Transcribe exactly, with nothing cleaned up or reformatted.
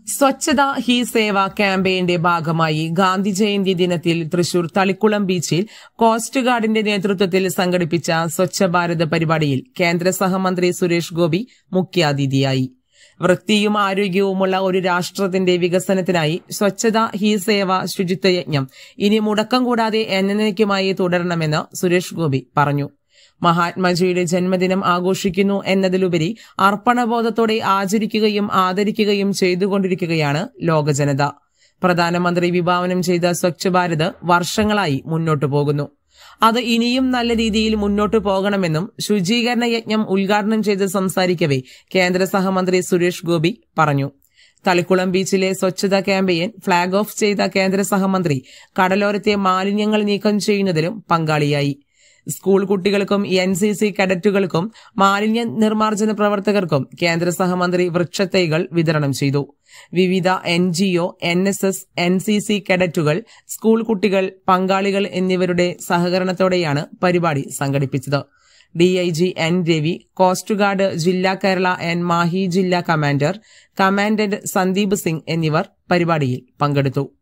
സ്വച്ഛത ഹി സേവ ക്യാമ്പയിന്റെ ഭാഗമായി ഗാന്ധി ജയന്തി ദിനത്തിൽ തൃശൂർ തളിക്കുളം ബീച്ചിൽ കോസ്റ്റ് ഗാർഡിന്റെ നേതൃത്വത്തിൽ സംഘടിപ്പിച്ച സ്വച്ഛ ഭാരത് പരിപാടിയിൽ കേന്ദ്ര സഹമന്ത്രി സുരേഷ് ഗോപി മുഖ്യാതിഥിയായി. വൃത്തിയും ആരോഗ്യവുമുള്ള ഒരു രാഷ്ട്രത്തിന്റെ വികസനത്തിനായി സ്വച്ഛത ഹി സേവ ശുചിത്വ യജ്ഞം ഇനി മുടക്കം കൂടാതെ എന്നേക്കുമായി തുടരണമെന്ന് സുരേഷ് ഗോപി പറഞ്ഞു. മഹാത്മജിയുടെ ജന്മദിനം ആഘോഷിക്കുന്നു എന്നതിലുപരി അർപ്പണബോധത്തോടെ ആചരിക്കുകയും ആദരിക്കുകയും ചെയ്തുകൊണ്ടിരിക്കുകയാണ് ലോകജനത. പ്രധാനമന്ത്രി വിഭാവനം ചെയ്ത സ്വച്ഛ് ഭാരത് വർഷങ്ങളായി മുന്നോട്ടു പോകുന്നു. അത് ഇനിയും നല്ല രീതിയിൽ മുന്നോട്ടു പോകണമെന്നും ശുചീകരണ യജ്ഞം ഉദ്ഘാടനം ചെയ്ത് സംസാരിക്കവെ കേന്ദ്ര സഹമന്ത്രി സുരേഷ് ഗോപി പറഞ്ഞു. തളിക്കുളം ബീച്ചിലെ സ്വച്ഛതാ ക്യാമ്പയിൻ ഫ്ളാഗ് ഓഫ് ചെയ്ത കേന്ദ്ര സഹമന്ത്രി കടലോരത്തെ മാലിന്യങ്ങൾ നീക്കം ചെയ്യുന്നതിലും പങ്കാളിയായി. സ്കൂൾ കുട്ടികൾക്കും എൻ സി സി കേഡറ്റുകൾക്കും മാലിന്യ നിർമ്മാർജ്ജന പ്രവർത്തകർക്കും കേന്ദ്ര സഹമന്ത്രി വൃക്ഷത്തൈകൾ വിതരണം ചെയ്തു. വിവിധ N G O, N S S, N C C കേഡറ്റുകൾ, സ്കൂൾ കുട്ടികൾ, പങ്കാളികൾ എന്നിവരുടെ സഹകരണത്തോടെയാണ് പരിപാടി സംഘടിപ്പിച്ചത്. D I G N Ravi, coast guard ജില്ലാ കേരള എൻ മാഹി ജില്ലാ കമാൻഡർ, കമാൻഡന്റ് സന്ദീപ് സിംഗ് എന്നിവർ പരിപാടിയിൽ പങ്കെടുത്തു.